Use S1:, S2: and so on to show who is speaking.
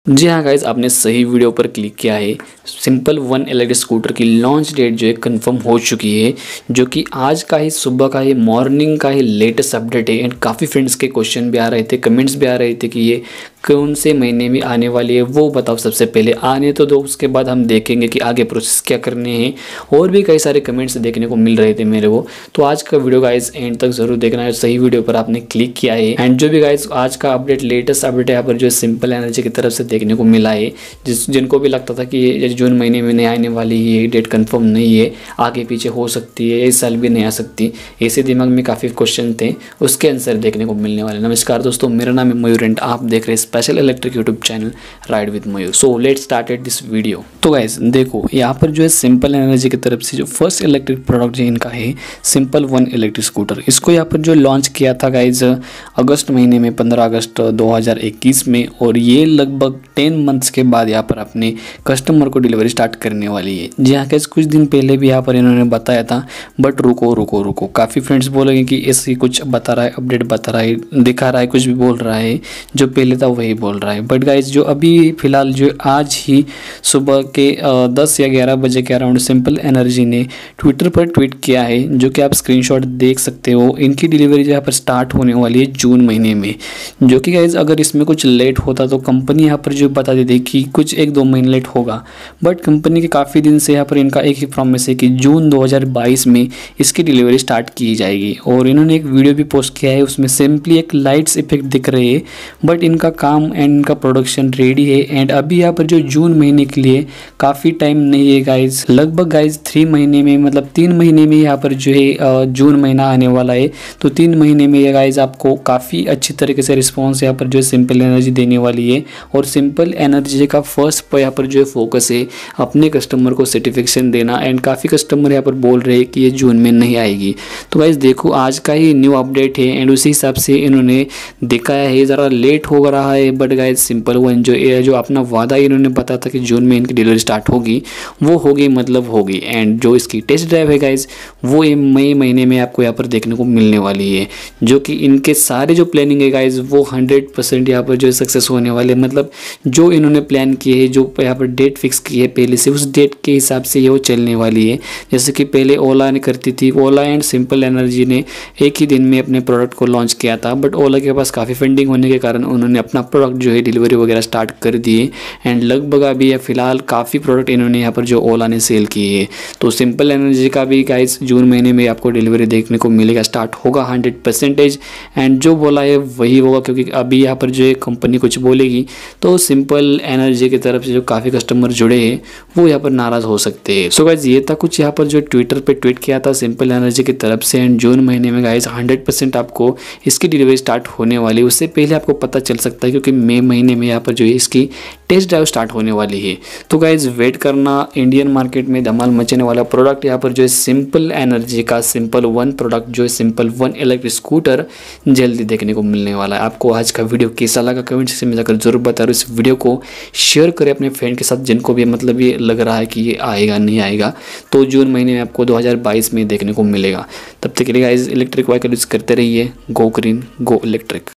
S1: जी हाँ गाइज, आपने सही वीडियो पर क्लिक किया है। सिंपल वन इलेक्ट्रिक स्कूटर की लॉन्च डेट जो है कंफर्म हो चुकी है, जो कि आज का ही सुबह का ही मॉर्निंग का ही लेटेस्ट अपडेट है। एंड काफ़ी फ्रेंड्स के क्वेश्चन भी आ रहे थे, कमेंट्स भी आ रहे थे कि ये कौन से महीने में आने वाली है, वो बताओ सबसे पहले। आने तो दो, उसके बाद हम देखेंगे कि आगे प्रोसेस क्या करने हैं। और भी कई सारे कमेंट्स देखने को मिल रहे थे मेरे को। तो आज का वीडियो गाइज एंड तक जरूर देखना है, सही वीडियो पर आपने क्लिक किया है। एंड जो भी गाइज आज का अपडेट लेटेस्ट अपडेट है यहाँ पर जो सिंपल एनर्जी की तरफ से देखने को मिला है, जिनको भी लगता था कि ये जून महीने में नहीं आने वाली, ये डेट कंफर्म नहीं है, आगे पीछे हो सकती है, इस साल भी नहीं आ सकती, ऐसे दिमाग में काफ़ी क्वेश्चन थे, उसके आंसर देखने को मिलने वाले। नमस्कार दोस्तों, मेरा नाम है मयूर एंड आप देख रहे हैं special electric YouTube channel ride with Mayur. So let's started this video. तो गाइस देखो, यहाँ पर जो है सिंपल एनर्जी की तरफ से जो फर्स्ट इलेक्ट्रिक प्रोडक्ट जो इनका है सिंपल वन इलेक्ट्रिक स्कूटर, इसको यहाँ पर जो लॉन्च किया था गाइज अगस्त महीने में, 15 अगस्त 2021 में। और ये लगभग 10 मंथ्स के बाद यहाँ पर अपने कस्टमर को डिलीवरी स्टार्ट करने वाली है। जी हाँ गाइस, कुछ दिन पहले भी यहाँ पर इन्होंने बताया था, बट रुको रुको रुको, काफ़ी फ्रेंड्स बोलेंगे कि ऐसी कुछ बता रहा है, अपडेट बता रहा है, दिखा रहा है, कुछ भी बोल रहा है, जो पहले था वही बोल रहा है। बट गाइज जो अभी फिलहाल जो आज ही सुबह के 10 या 11 बजे के अराउंड सिंपल एनर्जी ने ट्विटर पर ट्वीट किया है, जो कि आप स्क्रीनशॉट देख सकते हो। इनकी डिलीवरी यहाँ पर स्टार्ट होने वाली है जून महीने में, जो कि गाइज अगर इसमें कुछ लेट होता तो कंपनी यहाँ पर जो बता देती कि कुछ 1-2 महीने लेट होगा। बट कंपनी के काफ़ी दिन से यहाँ पर इनका एक ही प्रॉमिस है कि जून 2022 में इसकी डिलीवरी स्टार्ट की जाएगी। और इन्होंने एक वीडियो भी पोस्ट किया है, उसमें सिंपली एक लाइट्स इफेक्ट दिख रहे हैं, बट इनका काम एंड इनका प्रोडक्शन रेडी है। एंड अभी यहाँ पर जो जून महीने के लिए काफ़ी टाइम नहीं है गाइज, लगभग गाइज 3 महीने में, मतलब 3 महीने में यहाँ पर जो है जून महीना आने वाला है। तो 3 महीने में ये गाइज आपको काफ़ी अच्छी तरीके से रिस्पॉन्स यहाँ पर जो है सिंपल एनर्जी देने वाली है। और सिंपल एनर्जी का फर्स्ट यहाँ पर जो है फोकस है अपने कस्टमर को सर्टिफिकेशन देना। एंड काफ़ी कस्टमर यहाँ पर बोल रहे हैं कि ये जून में नहीं आएगी। तो गाइज देखो, आज का ही न्यू अपडेट है एंड उसी हिसाब से इन्होंने दिखाया है। ज़रा लेट हो रहा है, बट गाइज सिंपल वन जो अपना वादा इन्होंने बताया था कि जून में इनकी डिलीवरी स्टार्ट होगी, वो होगी, मतलब होगी। एंड जो इसकी टेस्ट ड्राइव है गाइज, वो मई महीने में आपको यहाँ पर देखने को मिलने वाली है, जो कि इनके सारे जो प्लानिंग है गाइज वो 100% यहाँ पर जो सक्सेस होने वाले। मतलब जो इन्होंने प्लान किए है, जो यहाँ पर डेट फिक्स की है पहले से, उस डेट के हिसाब से ये वो चलने वाली है। जैसे कि पहले ओला ने करती थी, ओला एंड सिंपल एनर्जी ने एक ही दिन में अपने प्रोडक्ट को लॉन्च किया था। बट ओला के पास काफ़ी फंडिंग होने के कारण उन्होंने अपना प्रोडक्ट जो है डिलीवरी वगैरह स्टार्ट कर दिए। एंड लगभग अभी फिलहाल काफ़ी प्रोडक्ट इन्होंने यहाँ पर जो ओला ने सेल किए है। तो सिंपल एनर्जी का भी गाइस जून महीने में आपको डिलीवरी देखने को मिलेगा, स्टार्ट होगा 100%। एंड जो बोला है वही होगा, क्योंकि अभी यहाँ पर जो है कंपनी कुछ बोलेगी तो सिंपल एनर्जी की तरफ से जो काफ़ी कस्टमर जुड़े हैं वो यहाँ पर नाराज़ हो सकते हैं। सो गाइस ये था कुछ यहाँ पर जो ट्विटर पे ट्वीट किया था सिंपल एनर्जी की तरफ से। एंड जून महीने में गाइस 100% आपको इसकी डिलीवरी स्टार्ट होने वाली है। उससे पहले आपको पता चल सकता है, क्योंकि मई महीने में यहाँ पर जो है इसकी टेस्ट ड्राइव स्टार्ट होने वाली है। तो गाइज वेट करना, इंडियन मार्केट में धमाल मचाने वाला प्रोडक्ट यहाँ पर जो है सिंपल एनर्जी का सिंपल वन प्रोडक्ट जो है सिंपल वन इलेक्ट्रिक स्कूटर जल्दी देखने को मिलने वाला है। आपको आज का वीडियो कैसा लगा कमेंट सेक्शन में जाकर जरूर बता रहे। इस वीडियो को शेयर करें अपने फ्रेंड के साथ, जिनको भी मतलब ये लग रहा है कि ये आएगा नहीं आएगा। तो जून महीने में आपको 2022 में देखने को मिलेगा। तब तक के लिए गाइज इलेक्ट्रिक व्हीकल यूज़ करते रहिए। Go green, go electric.